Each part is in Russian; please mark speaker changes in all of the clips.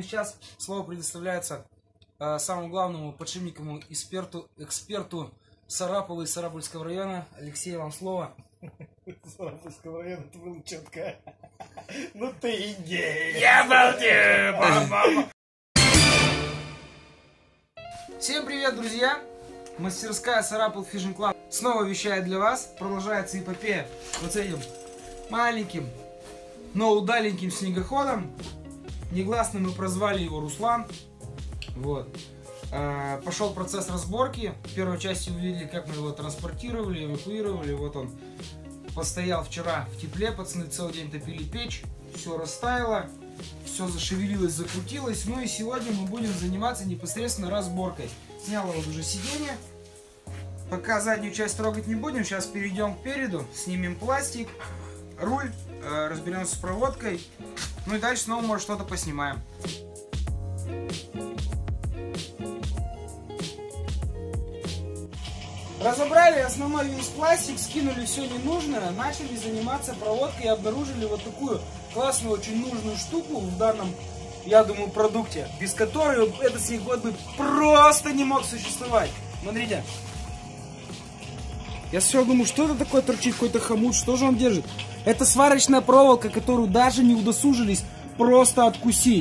Speaker 1: сейчас слово предоставляется самому главному подшипниковому эксперту Сарапула и Сарапульского района. Алексей, вам слово.
Speaker 2: Сарапульского района, это было четко. Ну ты и гей.
Speaker 1: Я балдею! Всем привет, друзья! Мастерская Сарапул Fishing Club снова вещает для вас. Продолжается эпопея вот с этим маленьким, но удаленьким снегоходом. Негласно мы прозвали его Руслан. Вот. Пошел процесс разборки. В первой части вы видели, как мы его транспортировали, эвакуировали. Вот он постоял вчера в тепле. Пацаны целый день топили печь. Все растаяло, все зашевелилось, закрутилось. Ну и сегодня мы будем заниматься непосредственно разборкой. Снял вот уже сиденье. Пока заднюю часть трогать не будем. Сейчас перейдем к переду. Снимем пластик, руль, разберемся с проводкой. Ну и дальше снова, может, что-то поснимаем. Разобрали основной весь пластик, скинули все ненужное, начали заниматься проводкой и обнаружили вот такую классную, очень нужную штуку в данном, я думаю, продукте, без которой этот снегоход бы просто не мог существовать. Смотрите. Я сначала думаю, что это такое торчит, какой-то хомут, что же он держит? Это сварочная проволока, которую даже не удосужились просто откусить.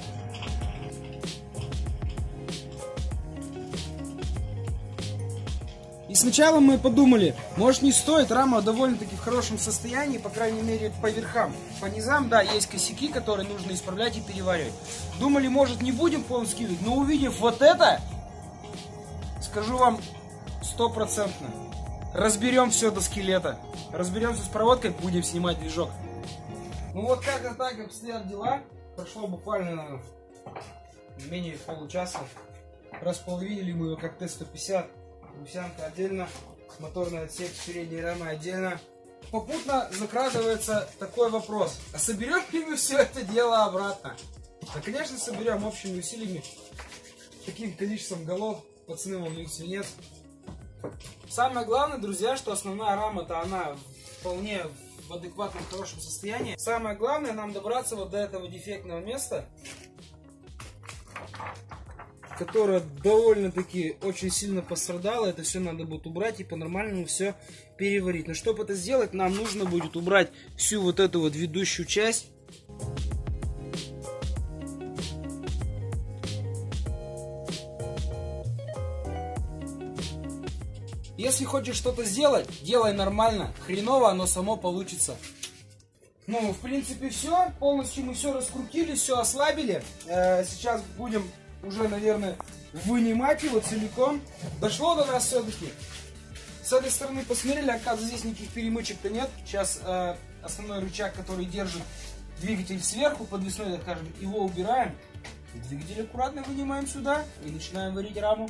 Speaker 1: И сначала мы подумали, может не стоит, рама довольно-таки в хорошем состоянии, по крайней мере по верхам. По низам, да, есть косяки, которые нужно исправлять и переваривать. Думали, может не будем полностью скидывать, но увидев вот это, скажу вам 100%, разберем все до скелета. Разберемся с проводкой, будем снимать движок. Ну вот как-то так обстоят дела. Прошло буквально, наверное, менее получаса. Располовинили мы его как Т-150. Гусянка отдельно, моторный отсек с передней рамой отдельно. Попутно закрадывается такой вопрос: а соберем ли мы все это дело обратно? Да, конечно, соберем общими усилиями, таким количеством голов. Пацаны, у них свинец. Самое главное, друзья, что основная рама-то она вполне в адекватном, хорошем состоянии. Самое главное нам добраться вот до этого дефектного места, которая довольно-таки очень сильно пострадала. Это все надо будет убрать и по-нормальному все переварить. Но чтобы это сделать, нам нужно будет убрать всю вот эту вот ведущую часть. Если хочешь что-то сделать, делай нормально. Хреново оно само получится. Ну, в принципе, все. Полностью мы все раскрутили, все ослабили. Сейчас будем уже, наверное, вынимать его целиком. Дошло до нас все-таки. С этой стороны посмотрели, оказывается, здесь никаких перемычек-то нет. Сейчас основной рычаг, который держит двигатель сверху, подвесной, так скажем, его убираем. Двигатель аккуратно вынимаем сюда и начинаем варить раму.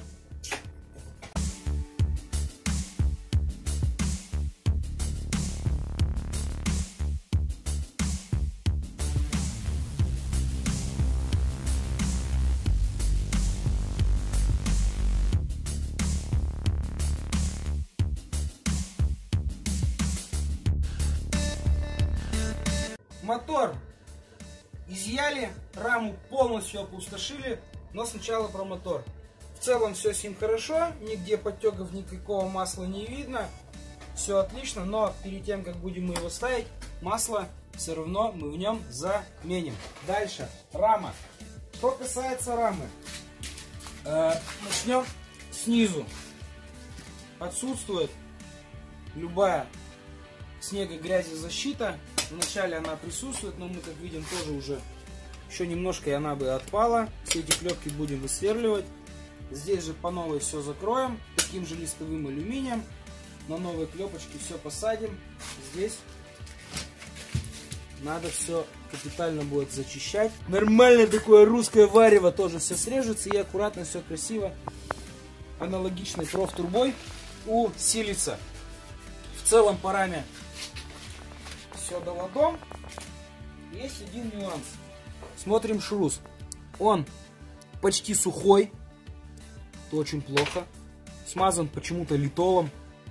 Speaker 1: Мотор изъяли, раму полностью опустошили, но сначала про мотор. В целом все с ним хорошо, нигде подтеков, никакого масла не видно, все отлично, но перед тем, как будем мы его ставить, масло все равно мы в нем заменим. Дальше, рама. Что касается рамы, начнем снизу. Отсутствует любая снега, грязи, защита. Вначале она присутствует, но мы, как видим, тоже уже еще немножко и она бы отпала. Все эти клепки будем высверливать. Здесь же по новой все закроем таким же листовым алюминием. На новые клепочки все посадим. Здесь надо все капитально будет зачищать. Нормальное такое русское варево, тоже все срежется и аккуратно, все красиво. Аналогичной профтурбой усилится. В целом по раме все до ладом. Есть один нюанс. Смотрим шрус. Он почти сухой. Это очень плохо. Смазан почему-то литолом.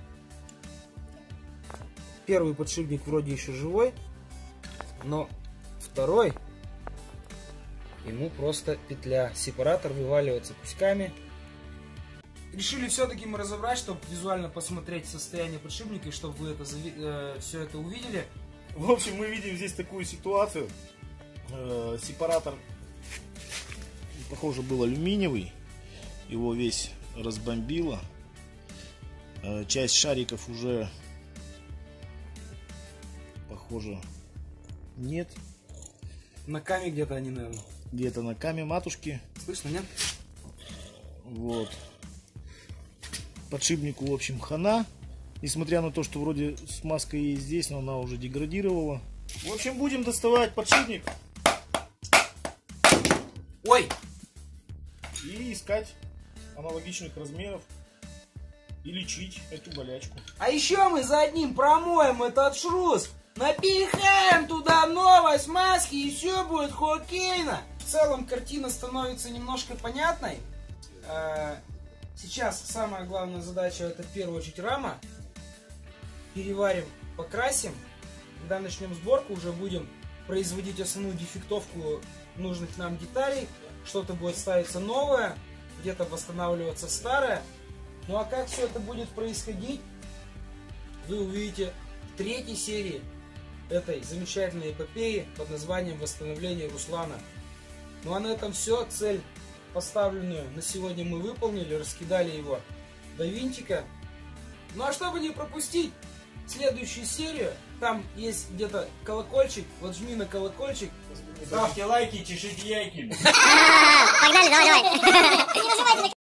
Speaker 1: Первый подшипник вроде еще живой. Но второй ему просто петля. Сепаратор вываливается кусками. Решили все-таки мы разобрать, чтобы визуально посмотреть состояние подшипника, и чтобы вы все это увидели.
Speaker 2: В общем, мы видим здесь такую ситуацию. Сепаратор, похоже, был алюминиевый. Его весь разбомбило. Часть шариков уже, похоже, нет.
Speaker 1: На каме где-то они, наверное.
Speaker 2: Где-то на каме матушки.
Speaker 1: Слышно, нет?
Speaker 2: Вот. Подшипнику, в общем, хана. Несмотря на то, что вроде смазка есть здесь, но она уже деградировала. В общем, будем доставать подшипник.
Speaker 1: Ой!
Speaker 2: И искать аналогичных размеров. И лечить эту болячку.
Speaker 1: А еще мы за одним промоем этот шрус. Напихаем туда новой смазки, и все будет хоккейно. В целом картина становится немножко понятной. Сейчас самая главная задача — это в первую очередь рама. Переварим, покрасим. Когда начнем сборку, уже будем производить основную дефектовку нужных нам деталей. Что-то будет ставиться новое, где-то восстанавливаться старое. Ну а как все это будет происходить, вы увидите в третьей серии этой замечательной эпопеи под названием «Восстановление Руслана». Ну а на этом все. Цель, поставленную на сегодня, мы выполнили, раскидали его до винтика. Ну а чтобы не пропустить следующую серию, там есть где-то колокольчик, вот жми на колокольчик.
Speaker 3: Ставьте лайки, чешите яйки.
Speaker 4: Погнали, давай.